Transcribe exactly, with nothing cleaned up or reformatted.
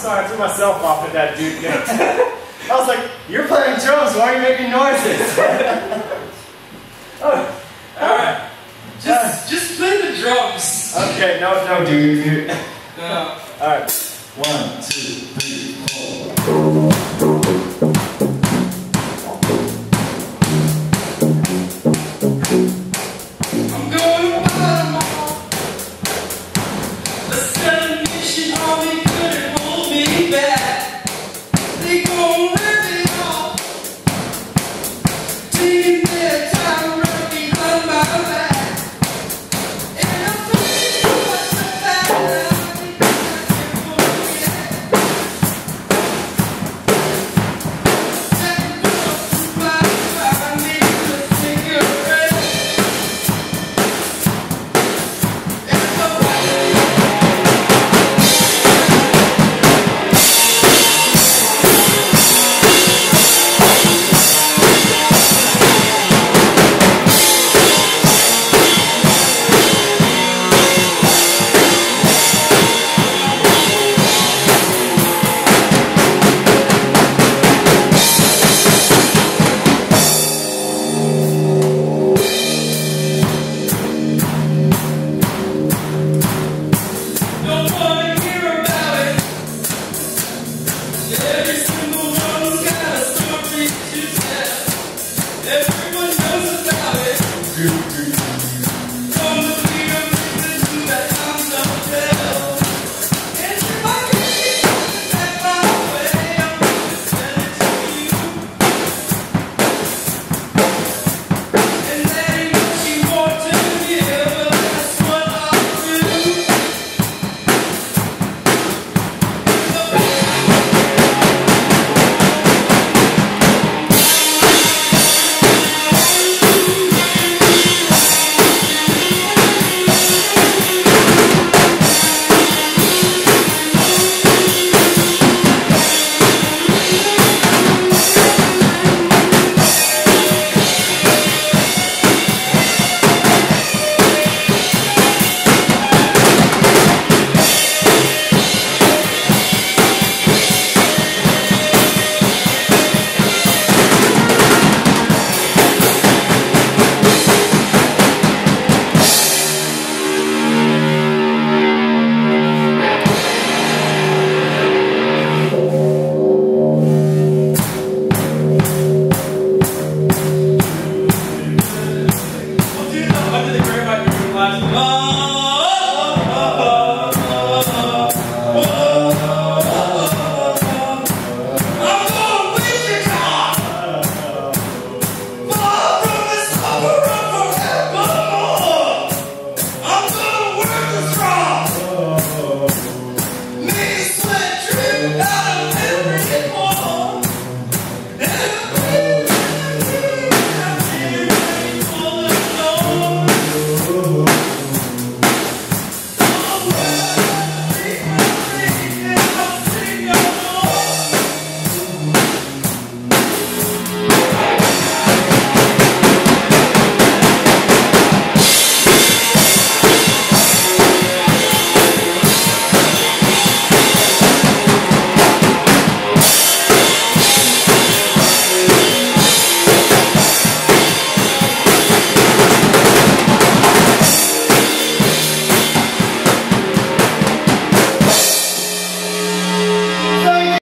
sorry, I threw myself off at that dude. I was like, you're playing drums, why are you making noises? Oh, alright. Just, uh, just play the drums. Okay, no, no, dude. No. Alright. One, two, three, four. I'm going to buy them all. Let's